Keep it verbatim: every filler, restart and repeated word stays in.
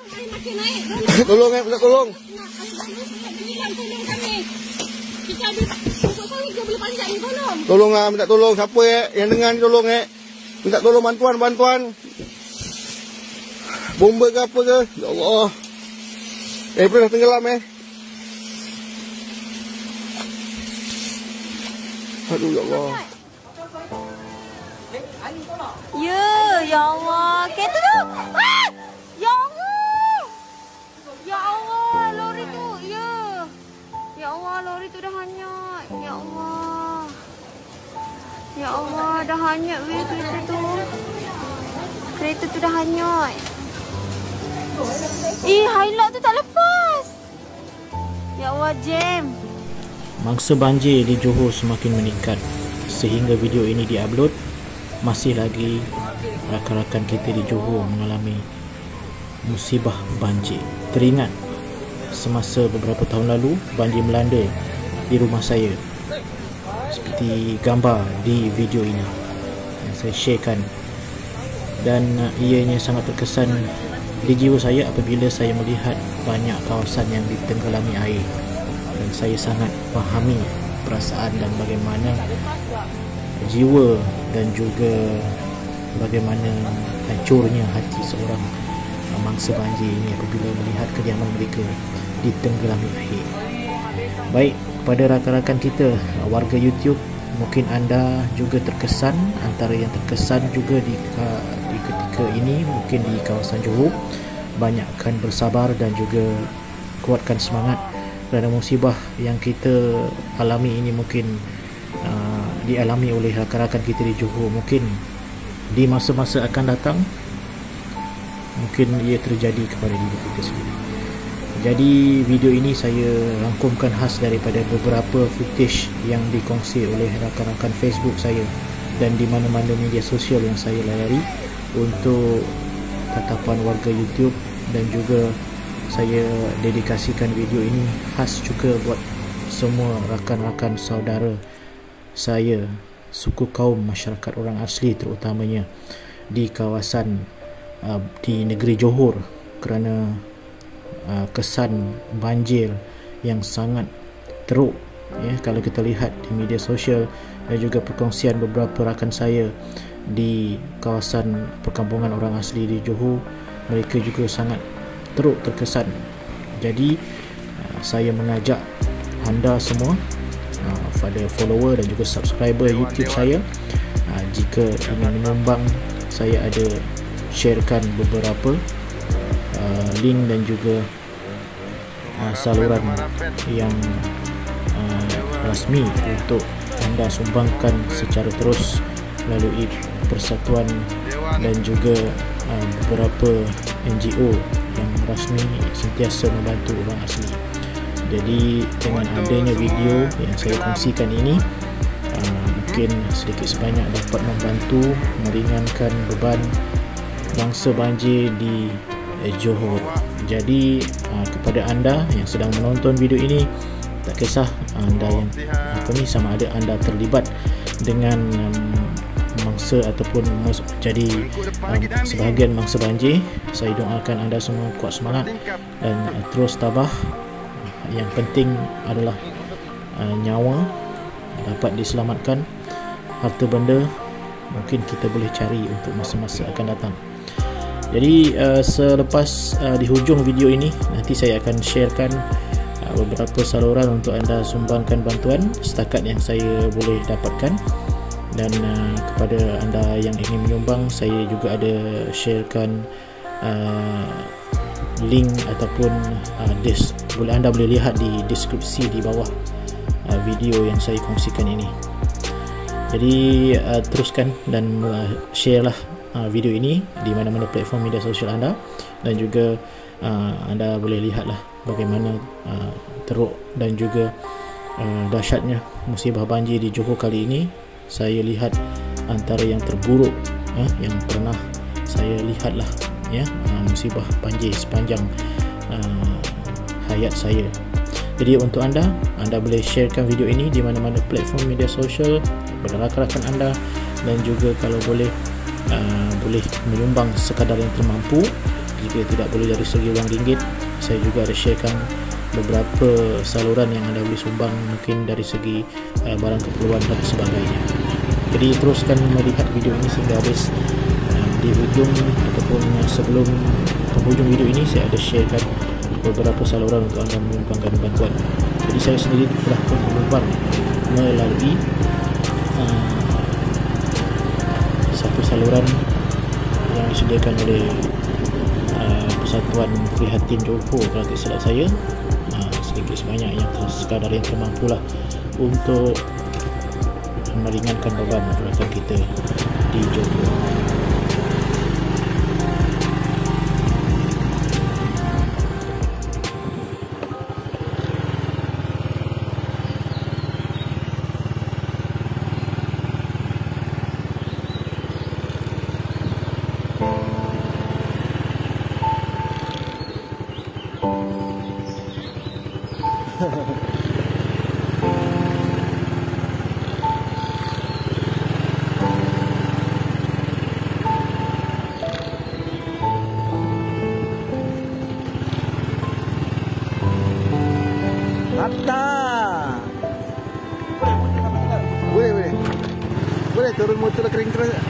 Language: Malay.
Tolong eh, minta tolong. Tolong ah, minta tolong. Siapa eh yang dengar ni tolong eh. Minta tolong bantuan, bantuan. Bomba ke apa ke? Ya Allah. Eh, pernah tenggelam eh. Aduh, ya Allah. Ya, ya Allah. Kereta tu. Ah! Ya Allah. Ya Allah, lori tu. Ya. Ya Allah, lori tu dah hanyut. Ya Allah. Ya Allah, dah hanyut weh kereta tu. Kereta tu dah hanyut. Eh, highlight tu tak lepas. Ya Allah, jam. Mangsa banjir di Johor semakin meningkat. Sehingga video ini diupload, masih lagi rakan-rakan kita di Johor mengalami musibah banjir. Teringat semasa beberapa tahun lalu banjir melanda di rumah saya, seperti gambar di video ini yang saya sharekan, dan ianya sangat terkesan di jiwa saya apabila saya melihat banyak kawasan yang ditenggelami air, dan saya sangat fahami perasaan dan bagaimana jiwa dan juga bagaimana hancurnya hati seorang mangsa banjir ini apabila melihat kediaman mereka ditenggelami air. Baik, kepada rakan-rakan kita warga YouTube, mungkin anda juga terkesan, antara yang terkesan juga di, di ketika ini mungkin di kawasan Johor. Banyakkan bersabar dan juga kuatkan semangat kerana musibah yang kita alami ini mungkin uh, dialami oleh rakan-rakan kita di Johor. Mungkin di masa-masa akan datang mungkin ia terjadi kepada diri kita sendiri. Jadi video ini saya rangkumkan khas daripada beberapa footage yang dikongsi oleh rakan-rakan Facebook saya dan di mana-mana media sosial yang saya layari untuk tatapan warga YouTube, dan juga saya dedikasikan video ini khas juga buat semua rakan-rakan saudara saya, suku kaum masyarakat orang asli terutamanya di kawasan uh, di negeri Johor, kerana uh, kesan banjir yang sangat teruk ya, kalau kita lihat di media sosial dan juga perkongsian beberapa rakan saya di kawasan perkampungan orang asli di Johor, mereka juga sangat teruk terkesan. Jadi uh, saya mengajak anda semua, uh, pada follower dan juga subscriber YouTube saya, uh, jika ingin menyumbang, saya ada sharekan beberapa uh, link dan juga uh, saluran yang uh, rasmi untuk anda sumbangkan secara terus melalui persatuan dan juga uh, beberapa N G O yang rasmi sentiasa membantu orang asli. Jadi dengan adanya video yang saya kongsikan ini, uh, mungkin sedikit sebanyak dapat membantu meringankan beban bangsa banjir di eh, Johor. Jadi uh, kepada anda yang sedang menonton video ini, tak kisah anda yang apa ni sama ada anda terlibat dengan um, mangsa ataupun jadi um, sebahagian mangsa banjir, saya doakan anda semua kuat semangat dan uh, terus tabah. Yang penting adalah uh, nyawa dapat diselamatkan, harta benda mungkin kita boleh cari untuk masa-masa akan datang. Jadi uh, selepas uh, di hujung video ini nanti saya akan sharekan uh, beberapa saluran untuk anda sumbangkan bantuan setakat yang saya boleh dapatkan. Dan uh, kepada anda yang ingin menyumbang, saya juga ada sharekan uh, link ataupun uh, dis, boleh anda boleh lihat di deskripsi di bawah uh, video yang saya kongsikan ini. Jadi uh, teruskan dan uh, share lah uh, video ini di mana-mana platform media sosial anda, dan juga uh, anda boleh lihatlah bagaimana uh, teruk dan juga uh, dahsyatnya musibah banjir di Johor kali ini. Saya lihat antara yang terburuk eh, yang pernah saya lihatlah ya, uh, musibah banjir sepanjang uh, hayat saya. Jadi untuk anda, anda boleh sharekan video ini di mana-mana platform media sosial kepada rakan-rakan anda, dan juga kalau boleh uh, boleh menyumbang sekadar yang termampu jika tidak boleh dari segi wang ringgit, saya juga ada sharekan beberapa saluran yang anda boleh sumbang mungkin dari segi uh, barang keperluan dan sebagainya. Jadi teruskan melihat video ini sehingga habis. uh, Di ujung ataupun sebelum penghujung video ini saya ada sharekan beberapa saluran untuk anda menyumbangkan bantuan. Jadi saya sendiri telah pun menyumbang melalui uh, satu saluran yang disediakan oleh uh, Persatuan Prihatin Johor kalau tidak silap saya. uh, sedikit sebanyak yang sekadar yang termampulah untuk meringankan beban masyarakat kita di Johor. Boleh, boleh. Boleh turun motor kering-kering.